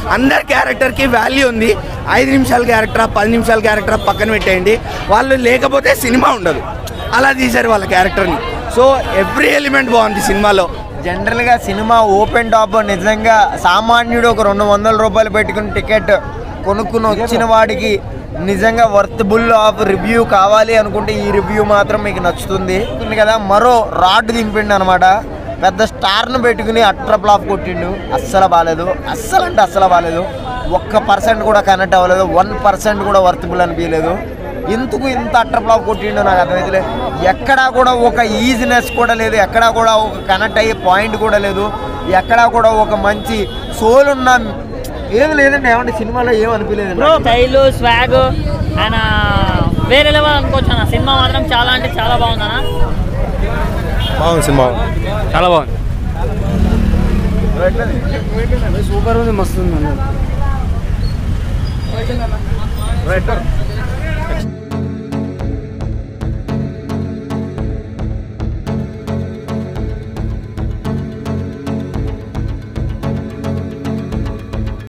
అందరి క్యారెక్టర్కి వాల్యూ ఉంది. 5 నిమిషాల క్యారెక్టర్ 10 నిమిషాల క్యారెక్టర్ పక్కన పెట్టేయండి, వాళ్ళు లేకపోతే సినిమా ఉండదు. అలా తీశారు వాళ్ళ క్యారెక్టర్ని. సో ఎవ్రీ ఎలిమెంట్ బాగుంది సినిమాలో. జనరల్గా సినిమా ఓపెన్ టాప్ నిజంగా సామాన్యుడు ఒక 200 రూపాయలు పెట్టుకుని టికెట్ కొనుక్కుని వచ్చిన వాడికి నిజంగా వర్తబుల్ ఆఫ్ రివ్యూ కావాలి అనుకుంటే ఈ రివ్యూ మాత్రం మీకు నచ్చుతుంది కదా. మరో రాడ్ దింపిండు అనమాట, పెద్ద స్టార్ను పెట్టుకుని అట్ర ఫ్లాప్ కొట్టిండు. అస్సలు బాగాలేదు, అస్సలు అంటే అస్సలు బాగాలేదు. 1% కూడా కనెక్ట్ అవ్వలేదు, 1% కూడా వర్తబుల్ అనిపించలేదు. ఎందుకు ఇంత అట్ర ఫ్లాప్ కొట్టిండో నాకు అర్థమైతే. ఎక్కడా కూడా ఒక ఈజినెస్ కూడా లేదు, ఎక్కడా కూడా ఒక కనెక్ట్ అయ్యే పాయింట్ కూడా లేదు, ఎక్కడా కూడా ఒక మంచి సోల్ ఉన్న ఏమి లేదండి. ఏమంటే సినిమాలో ఏమనిపించలేదు. స్టైల్ స్వాగ్ ఆయన వేరే లెవెల్ అనుకోవచ్చు అన్న. సినిమా మాత్రం చాలా అంటే చాలా బాగుంది అన్న. బాగుంది సినిమా, చాలా బాగుంది, సూపర్ ఉంది, మస్తు ఉంది.